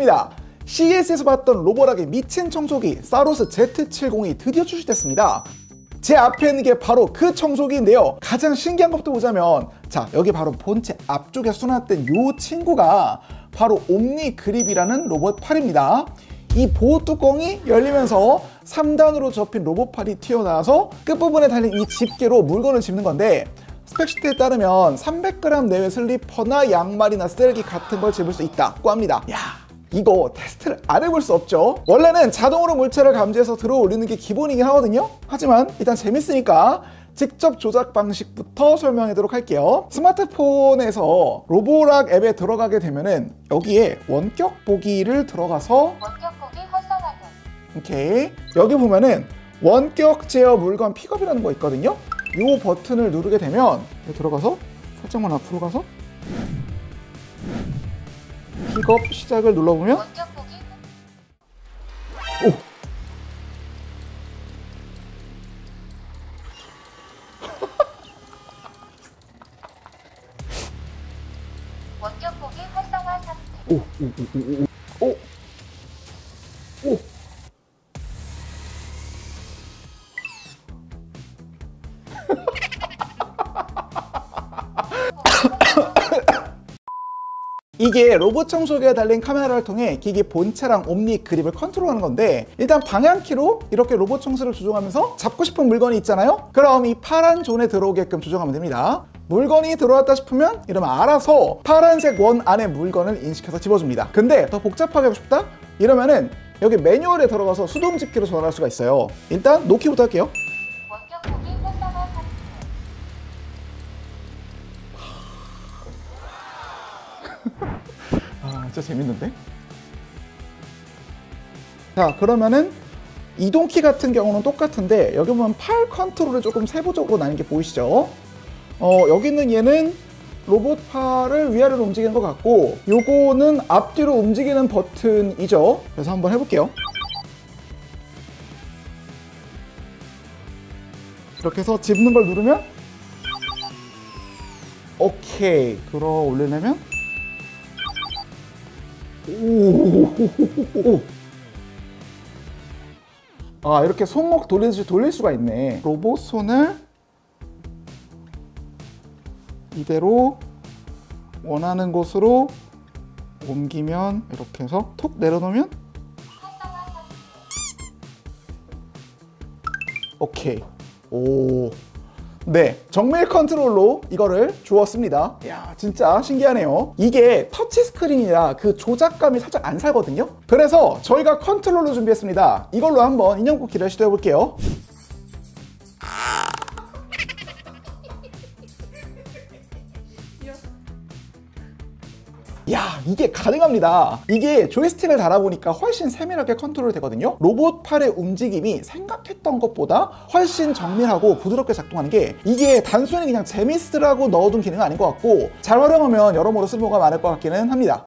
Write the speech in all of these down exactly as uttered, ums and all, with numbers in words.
드립니다. 씨이에스에서 봤던 로보락의 미친 청소기 사로스 제트 칠십이 드디어 출시됐습니다. 제 앞에 있는 게 바로 그 청소기인데요. 가장 신기한 것부터 보자면, 자, 여기 바로 본체 앞쪽에 수납된 이 친구가 바로 옴니 그립이라는 로봇 팔입니다. 이 보호 뚜껑이 열리면서 삼 단으로 접힌 로봇 팔이 튀어나와서 끝부분에 달린 이 집게로 물건을 집는 건데, 스펙시트에 따르면 삼백 그램 내외 슬리퍼나 양말이나 쓰레기 같은 걸 집을 수 있다고 합니다. 야, 이거 테스트를 안 해볼 수 없죠. 원래는 자동으로 물체를 감지해서 들어 올리는 게 기본이긴 하거든요. 하지만 일단 재밌으니까 직접 조작 방식부터 설명하도록 할게요. 스마트폰에서 로보락 앱에 들어가게 되면은 여기에 원격 보기를 들어가서 원격 보기 활성화됨. 오케이, 여기 보면은 원격 제어 물건 픽업이라는 거 있거든요. 이 버튼을 누르게 되면 여기 들어가서 살짝만 앞으로 가서 픽업 시작을 눌러보면 원격 보기. 오! 원격 보기 활성화 상태. 오! 오! 오! 오! 오! 오! 이게 로봇 청소기에 달린 카메라를 통해 기기 본체랑 옴니 그립을 컨트롤하는 건데, 일단 방향키로 이렇게 로봇 청소를 조종하면서 잡고 싶은 물건이 있잖아요. 그럼 이 파란 존에 들어오게끔 조정하면 됩니다. 물건이 들어왔다 싶으면 이러면 알아서 파란색 원 안에 물건을 인식해서 집어줍니다. 근데 더 복잡하게 하고 싶다? 이러면은 여기 매뉴얼에 들어가서 수동 집기로 전환할 수가 있어요. 일단 놓기부터 할게요. 원격 보기 활성화 상태. 아, 진짜 재밌는데? 자, 그러면은 이동키 같은 경우는 똑같은데 여기 보면 팔 컨트롤을 조금 세부적으로 나뉜 게 보이시죠? 어, 여기 있는 얘는 로봇 팔을 위아래로 움직이는 것 같고, 요거는 앞뒤로 움직이는 버튼이죠. 그래서 한번 해볼게요. 이렇게 해서 집는 걸 누르면 오케이, 끌어 올리려면 오. 아, 이렇게 손목 돌리듯이 돌릴 수가 있네. 로봇 손을 이대로 원하는 곳으로 옮기면 이렇게 해서 톡 내려놓으면 오케이. 오. 네, 정밀 컨트롤로 이거를 주었습니다. 이야, 진짜 신기하네요. 이게 터치 스크린이라 그 조작감이 살짝 안 살거든요. 그래서 저희가 컨트롤로 준비했습니다. 이걸로 한번 인형 뽑기를 시도해 볼게요. 야, 이게 가능합니다. 이게 조이스틱을 달아보니까 훨씬 세밀하게 컨트롤 되거든요. 로봇 팔의 움직임이 생각했던 것보다 훨씬 정밀하고 부드럽게 작동하는 게, 이게 단순히 그냥 재밌으라고 넣어둔 기능은 아닌 것 같고, 잘 활용하면 여러모로 쓸모가 많을 것 같기는 합니다.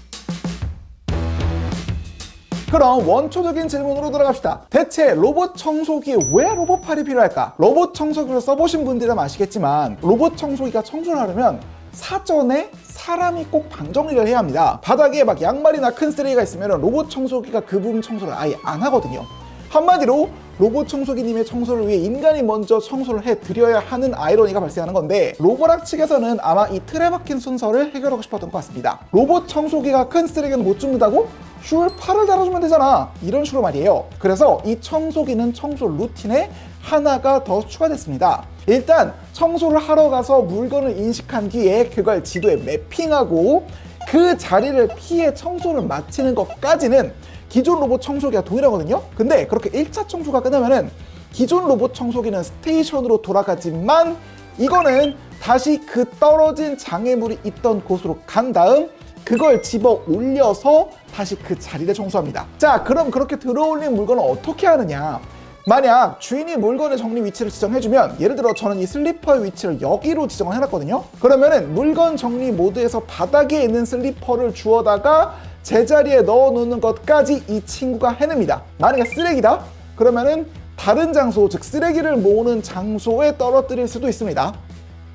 그럼 원초적인 질문으로 들어갑시다. 대체 로봇 청소기에 왜 로봇 팔이 필요할까? 로봇 청소기를 써보신 분들은 아시겠지만, 로봇 청소기가 청소를 하려면 사전에 사람이 꼭 방 정리를 해야 합니다. 바닥에 막 양말이나 큰 쓰레기가 있으면 로봇 청소기가 그 부분 청소를 아예 안 하거든요. 한마디로 로봇 청소기님의 청소를 위해 인간이 먼저 청소를 해드려야 하는 아이러니가 발생하는 건데, 로보락 측에서는 아마 이 틀에 박힌 순서를 해결하고 싶었던 것 같습니다. 로봇 청소기가 큰 쓰레기는 못 줍는다고? 슈울 팔을 달아주면 되잖아, 이런 식으로 말이에요. 그래서 이 청소기는 청소 루틴에 하나가 더 추가됐습니다. 일단 청소를 하러 가서 물건을 인식한 뒤에 그걸 지도에 매핑하고 그 자리를 피해 청소를 마치는 것까지는 기존 로봇 청소기가 동일하거든요. 근데 그렇게 일 차 청소가 끝나면은 기존 로봇 청소기는 스테이션으로 돌아가지만, 이거는 다시 그 떨어진 장애물이 있던 곳으로 간 다음 그걸 집어 올려서 다시 그 자리를 청소합니다. 자, 그럼 그렇게 들어올린 물건을 어떻게 하느냐? 만약 주인이 물건의 정리 위치를 지정해주면, 예를 들어 저는 이 슬리퍼의 위치를 여기로 지정을 해놨거든요. 그러면은 물건 정리 모드에서 바닥에 있는 슬리퍼를 주워다가 제자리에 넣어놓는 것까지 이 친구가 해냅니다. 만약에 쓰레기다? 그러면은 다른 장소, 즉 쓰레기를 모으는 장소에 떨어뜨릴 수도 있습니다.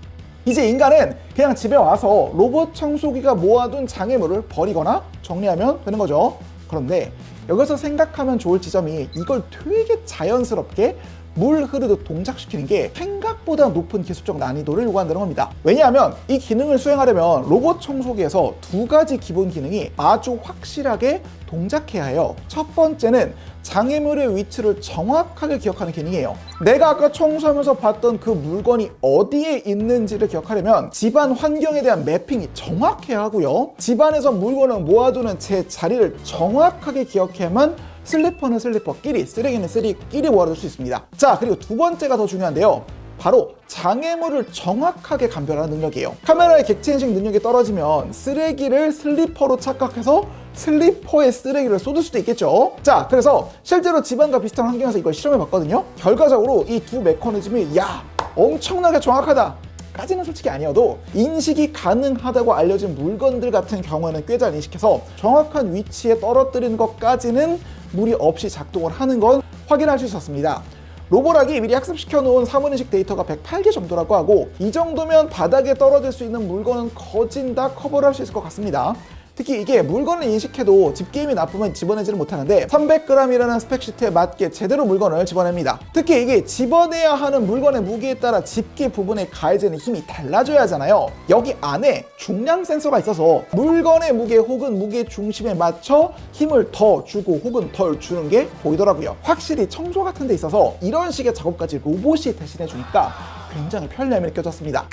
이제 인간은 그냥 집에 와서 로봇 청소기가 모아둔 장애물을 버리거나 정리하면 되는 거죠. 그런데 여기서 생각하면 좋을 지점이 이걸 되게 자연스럽게 물 흐르듯 동작시키는 게 생각보다 높은 기술적 난이도를 요구한다는 겁니다. 왜냐하면 이 기능을 수행하려면 로봇 청소기에서 두 가지 기본 기능이 아주 확실하게 동작해야 해요. 첫 번째는 장애물의 위치를 정확하게 기억하는 기능이에요. 내가 아까 청소하면서 봤던 그 물건이 어디에 있는지를 기억하려면 집안 환경에 대한 매핑이 정확해야 하고요. 집안에서 물건을 모아두는 제 자리를 정확하게 기억해야만 슬리퍼는 슬리퍼끼리, 쓰레기는 쓰레기끼리 모아둘 수 있습니다. 자, 그리고 두 번째가 더 중요한데요. 바로 장애물을 정확하게 감별하는 능력이에요. 카메라의 객체인식 능력이 떨어지면 쓰레기를 슬리퍼로 착각해서 슬리퍼에 쓰레기를 쏟을 수도 있겠죠. 자, 그래서 실제로 집안과 비슷한 환경에서 이걸 실험해 봤거든요. 결과적으로 이 두 메커니즘이 야, 엄청나게 정확하다 까지는 솔직히 아니어도 인식이 가능하다고 알려진 물건들 같은 경우에는 꽤 잘 인식해서 정확한 위치에 떨어뜨리는 것까지는 무리 없이 작동을 하는 건 확인할 수 있었습니다. 로보락이 미리 학습시켜 놓은 사물인식 데이터가 백팔 개 정도라고 하고 이 정도면 바닥에 떨어질 수 있는 물건은 거진 다 커버를 할 수 있을 것 같습니다. 특히 이게 물건을 인식해도 집게임이 나쁘면 집어내지를 못하는데 삼백 그램이라는 스펙시트에 맞게 제대로 물건을 집어냅니다. 특히 이게 집어내야 하는 물건의 무게에 따라 집게 부분에 가해지는 힘이 달라져야 하잖아요. 여기 안에 중량 센서가 있어서 물건의 무게 혹은 무게 중심에 맞춰 힘을 더 주고 혹은 덜 주는 게 보이더라고요. 확실히 청소 같은 데 있어서 이런 식의 작업까지 로봇이 대신해 주니까 굉장히 편리함이 느껴졌습니다.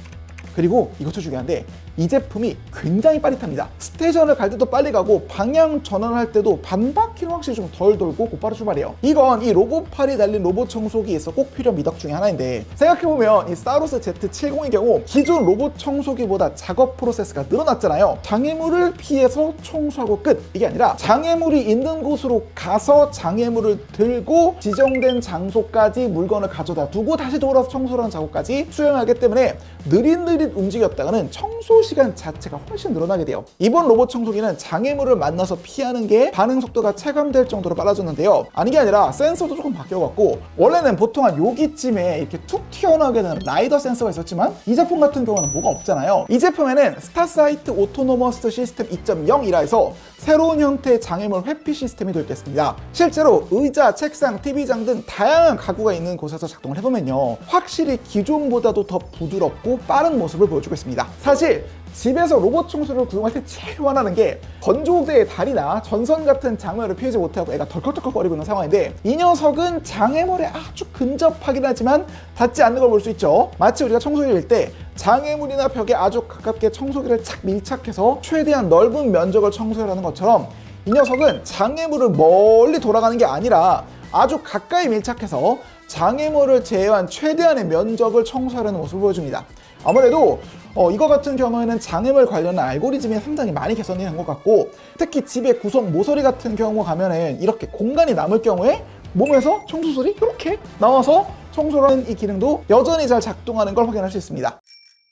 그리고 이것도 중요한데 이 제품이 굉장히 빠릿합니다. 스테이션을 갈 때도 빨리 가고 방향 전환할 때도 반바퀴는 확실히 좀 덜 돌고 곧바로 출발해요. 이건 이 로봇팔이 달린 로봇 청소기에서 꼭 필요한 미덕 중에 하나인데 생각해보면 이 사로스 제트 칠십의 경우 기존 로봇 청소기보다 작업 프로세스가 늘어났잖아요. 장애물을 피해서 청소하고 끝! 이게 아니라 장애물이 있는 곳으로 가서 장애물을 들고 지정된 장소까지 물건을 가져다 두고 다시 돌아서 청소를 하는 작업까지 수행하기 때문에 느릿느릿 움직였다가는 청소 시간 자체가 훨씬 늘어나게 돼요. 이번 로봇 청소기는 장애물을 만나서 피하는 게 반응 속도가 체감될 정도로 빨라졌는데요. 아닌 게 아니라 센서도 조금 바뀌어갖고 원래는 보통 한 여기쯤에 이렇게 툭 튀어나오게 되는 라이더 센서가 있었지만 이 제품 같은 경우는 뭐가 없잖아요. 이 제품에는 스타사이트 오토노머스 시스템 이 점 영이라 해서 새로운 형태의 장애물 회피 시스템이 도입됐습니다. 실제로 의자, 책상, 티비장 등 다양한 가구가 있는 곳에서 작동을 해보면요, 확실히 기존보다도 더 부드럽고 빠른 모습을 보여주고 있습니다. 사실 집에서 로봇 청소를 구동할 때 제일 원하는 게 건조대의 다리나 전선 같은 장애물을 피하지 못하고 애가 덜컥덜컥거리고 있는 상황인데 이 녀석은 장애물에 아주 근접하긴 하지만 닿지 않는 걸 볼 수 있죠. 마치 우리가 청소기를 할 때 장애물이나 벽에 아주 가깝게 청소기를 착 밀착해서 최대한 넓은 면적을 청소하는 것처럼 이 녀석은 장애물을 멀리 돌아가는 게 아니라 아주 가까이 밀착해서 장애물을 제외한 최대한의 면적을 청소하려는 모습을 보여줍니다. 아무래도 어, 이거 같은 경우에는 장애물 관련한 알고리즘이 상당히 많이 개선이 된 것 같고, 특히 집의 구석 모서리 같은 경우 가면은 이렇게 공간이 남을 경우에 몸에서 청소술이 이렇게 나와서 청소를 하는 이 기능도 여전히 잘 작동하는 걸 확인할 수 있습니다.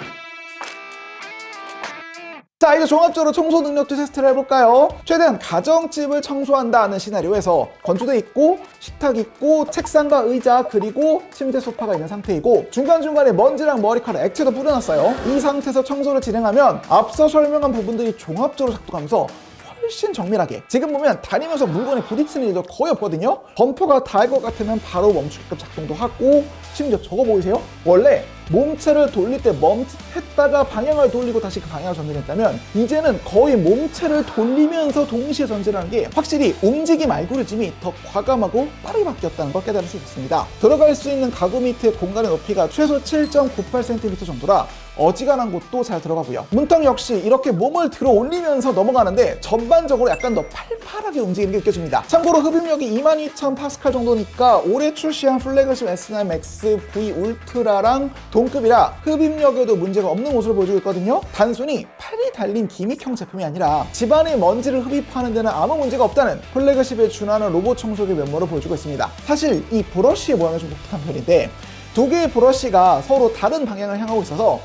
자, 이제 종합적으로 청소 능력도 테스트를 해볼까요? 최대한 가정집을 청소한다는 시나리오에서 건조대 있고 식탁 있고 책상과 의자 그리고 침대 소파가 있는 상태이고 중간중간에 먼지랑 머리카락 액체도 뿌려놨어요. 이 상태에서 청소를 진행하면 앞서 설명한 부분들이 종합적으로 작동하면서 훨씬 정밀하게, 지금 보면 다니면서 물건에 부딪히는 일도 거의 없거든요. 범퍼가 닿을 것 같으면 바로 멈추게끔 작동도 하고, 심지어 저거 보이세요? 원래 몸체를 돌릴 때 멈칫했다가 방향을 돌리고 다시 그 방향을 전진했다면 이제는 거의 몸체를 돌리면서 동시에 전진하는 게 확실히 움직임 알고리즘이 더 과감하고 빠르게 바뀌었다는 걸 깨달을 수 있습니다. 들어갈 수 있는 가구 밑의 공간의 높이가 최소 칠 점 구팔 센티미터 정도라 어지간한 곳도 잘 들어가고요. 문턱 역시 이렇게 몸을 들어 올리면서 넘어가는데 전반적으로 약간 더 팔팔하게 움직이는 게 느껴집니다. 참고로 흡입력이 이만 이천 파스칼 정도니까 올해 출시한 플래그십 에스 나인 맥스 브이 울트라랑 동급이라 흡입력에도 문제가 없는 모습을 보여주고 있거든요. 단순히 팔이 달린 기믹형 제품이 아니라 집안의 먼지를 흡입하는 데는 아무 문제가 없다는 플래그십에 준하는 로봇 청소기 면모를 보여주고 있습니다. 사실 이 브러쉬의 모양이 좀 독특한 편인데 두 개의 브러쉬가 서로 다른 방향을 향하고 있어서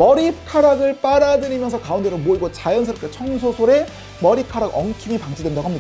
머리카락을 빨아들이면서 가운데로 모이고 자연스럽게 청소솔에 머리카락 엉킴이 방지된다고 합니다.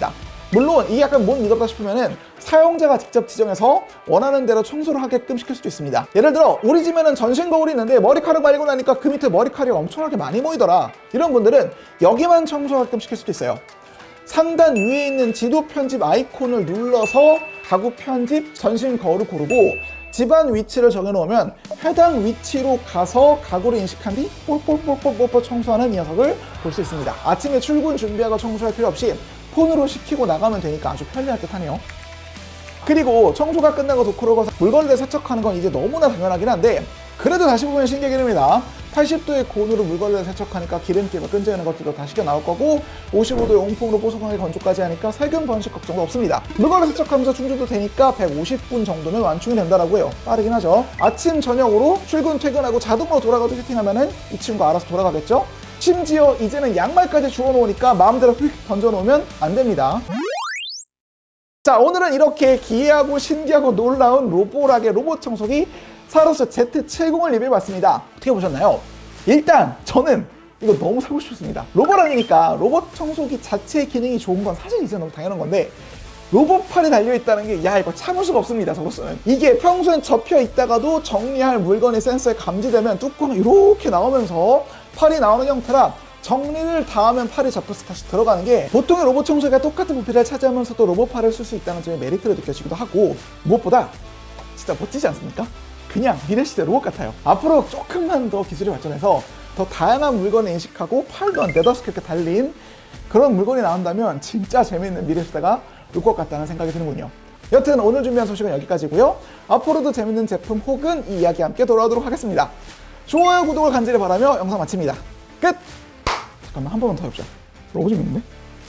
물론 이게 약간 못 믿었다 싶으면은 사용자가 직접 지정해서 원하는 대로 청소를 하게끔 시킬 수도 있습니다. 예를 들어 우리 집에는 전신 거울이 있는데 머리카락 말고 나니까 그 밑에 머리카락이 엄청나게 많이 모이더라. 이런 분들은 여기만 청소하게끔 시킬 수도 있어요. 상단 위에 있는 지도 편집 아이콘을 눌러서 가구 편집 전신 거울을 고르고 집안 위치를 정해놓으면 해당 위치로 가서 가구를 인식한 뒤 볼볼볼볼볼 청소하는 이 녀석을 볼 수 있습니다. 아침에 출근 준비하고 청소할 필요 없이 폰으로 시키고 나가면 되니까 아주 편리할 듯 하네요. 그리고 청소가 끝나고 도크로 가서 물걸레 세척하는 건 이제 너무나 당연하긴 한데 그래도 다시 보면 신기하게 됩니다. 팔십 도의 고온으로 물걸레를 세척하니까 기름기가 끈적이는 것들도 다 식혀 나올 거고 오십오 도의 온풍으로 뽀송하게 건조까지 하니까 살균 번식 걱정도 없습니다. 물걸레 세척하면서 충전도 되니까 백오십 분 정도면 완충이 된다라고 해요. 빠르긴 하죠. 아침 저녁으로 출근 퇴근하고 자동으로 돌아가도 세팅하면은 이 친구가 알아서 돌아가겠죠. 심지어 이제는 양말까지 주워 놓으니까 마음대로 휙 던져 놓으면 안 됩니다. 자, 오늘은 이렇게 기이하고 신기하고 놀라운 로보락의 로봇 청소기 사로스 제트 칠십을 리뷰해봤습니다. 어떻게 보셨나요? 일단 저는 이거 너무 사고 싶었습니다. 로보락이니까 로봇 청소기 자체의 기능이 좋은 건 사실 이제 너무 당연한 건데 로봇팔이 달려있다는 게 야 이거 참을 수가 없습니다. 저로서는 이게 평소엔 접혀 있다가도 정리할 물건이 센서에 감지되면 뚜껑이 이렇게 나오면서 팔이 나오는 형태라 정리를 다 하면 팔이 접혀서 다시 들어가는 게 보통의 로봇 청소기가 똑같은 부피를 차지하면서도 로봇팔을 쓸 수 있다는 점의 메리트를 느껴지기도 하고 무엇보다 진짜 멋지지 않습니까? 그냥 미래시대 로봇 같아요. 앞으로 조금만 더 기술이 발전해서 더 다양한 물건을 인식하고 팔도 한 네다섯 개 이렇게 달린 그런 물건이 나온다면 진짜 재미있는 미래시대가 올 것 같다는 생각이 드는군요. 여튼 오늘 준비한 소식은 여기까지고요. 앞으로도 재밌는 제품 혹은 이 이야기 함께 돌아오도록 하겠습니다. 좋아요, 구독을 간절히 바라며 영상 마칩니다. 끝! 잠깐만 한 번만 더 해보자. 너무 재밌는데?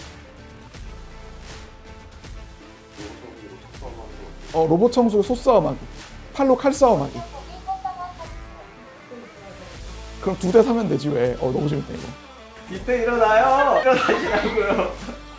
어 로봇 청소 소싸움하기 팔로 칼싸움하기 원격고기 활성화 사 그럼 두 대 사면 되지 왜. 어 너무 재밌다 이거. 이때 일어나요. 일어나시라고요.